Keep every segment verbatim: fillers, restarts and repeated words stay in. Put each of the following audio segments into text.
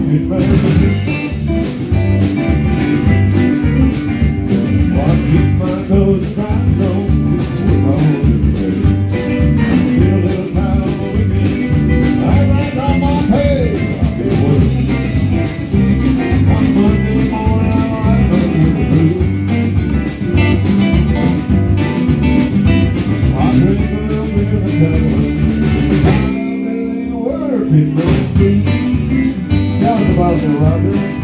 working man. I keep my toes and times on with my own face. Feel a little time on the weekend. I write on my pay. I've been working. I'm Monday morning, I'm right back with the blue. I drink a little bit of the devil. I'm really working, man. That was about the Roger.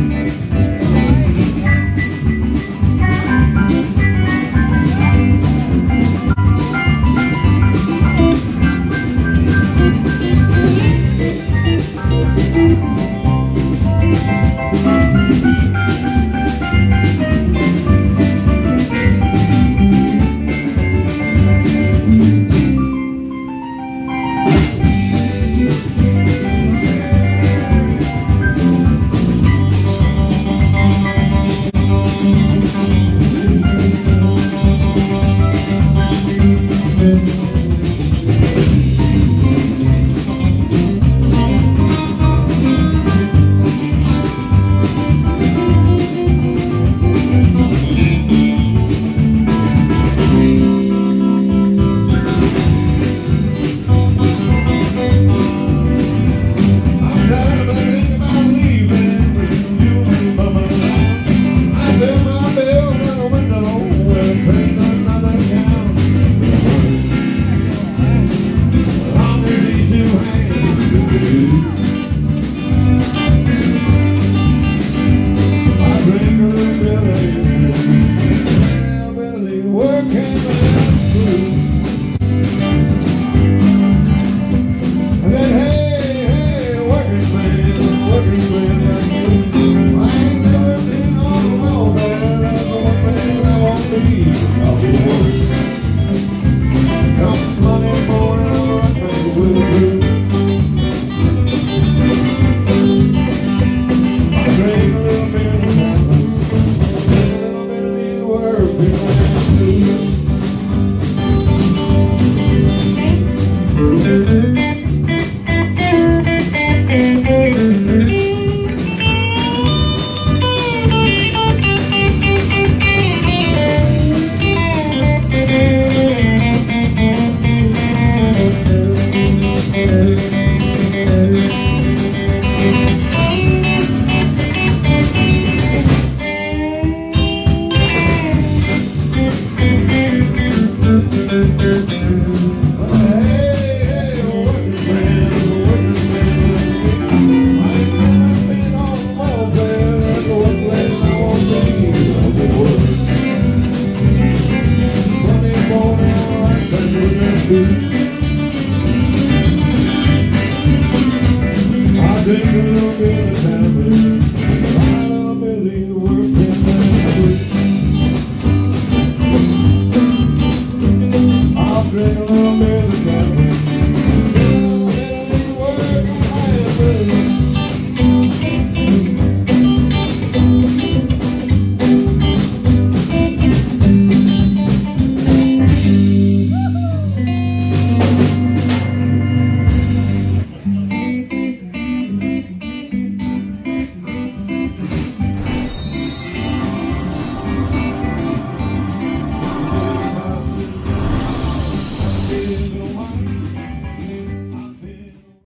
I drink a little bit of